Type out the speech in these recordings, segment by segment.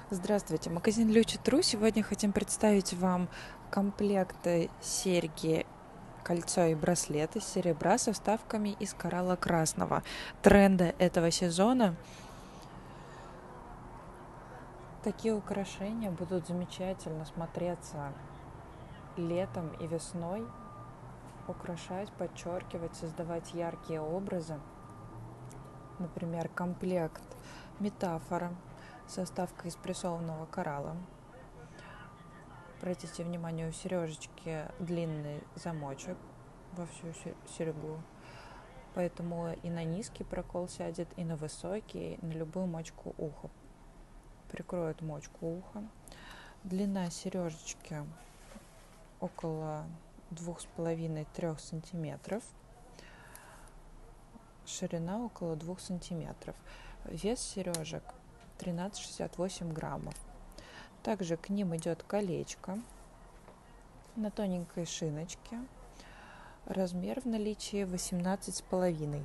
Здравствуйте, магазин Лючи.тру. Сегодня хотим представить вам комплекты серьги, кольцо и браслет из серебра со вставками из коралла красного. Тренды этого сезона. Такие украшения будут замечательно смотреться летом и весной, украшать, подчеркивать, создавать яркие образы. Например, комплект метафора со вставкой из прессованного коралла. Обратите внимание, у сережечки длинный замочек во всю серьгу, поэтому и на низкий прокол сядет, и на высокий, и на любую мочку уха. Прикроет мочку уха. Длина сережечки около 2,5-3 сантиметров. Ширина около 2 сантиметров. Вес сережек 13,68 граммов. Также к ним идет колечко на тоненькой шиночке. Размер в наличии 18,5.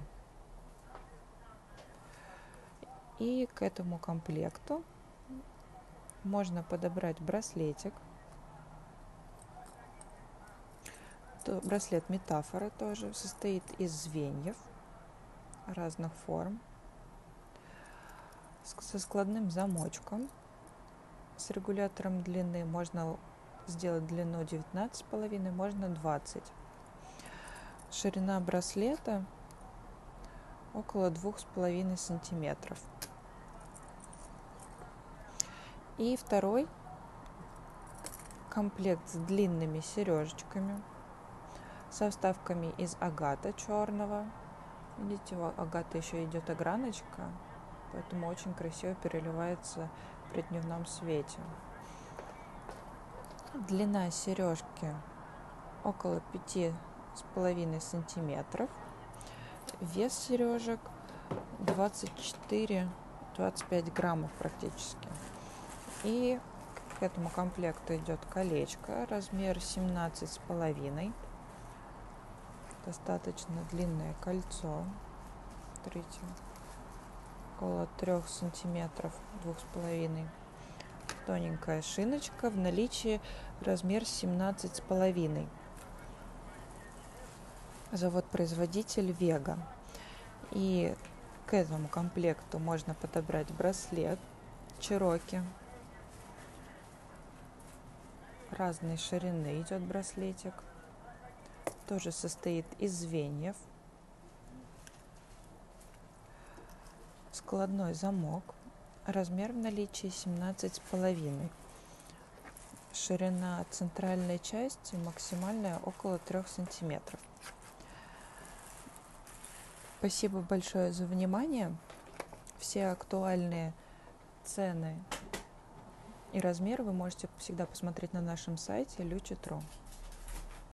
И к этому комплекту можно подобрать браслетик. Браслет метафора тоже состоит из звеньев разных форм, со складным замочком, с регулятором длины. Можно сделать длину 19,5, можно 20. Ширина браслета около 2,5 сантиметров. И второй комплект с длинными сережечками, со вставками из агата черного. Видите, у агата еще идет ограночка, поэтому очень красиво переливается при дневном свете. Длина сережки около 5,5 сантиметров. Вес сережек 24-25 граммов практически. И к этому комплекту идет колечко, размер 17,5. Достаточно длинное кольцо. Смотрите, около 3 сантиметров, 2,5. Тоненькая шиночка, в наличии размер 17,5. Завод-производитель Вега. И к этому комплекту можно подобрать браслет Чироки. Разной ширины идет браслетик. Тоже состоит из звеньев. Складной замок. Размер в наличии 17,5. Ширина центральной части максимальная около 3 сантиметров. Спасибо большое за внимание. Все актуальные цены и размеры вы можете всегда посмотреть на нашем сайте Лючи.тру.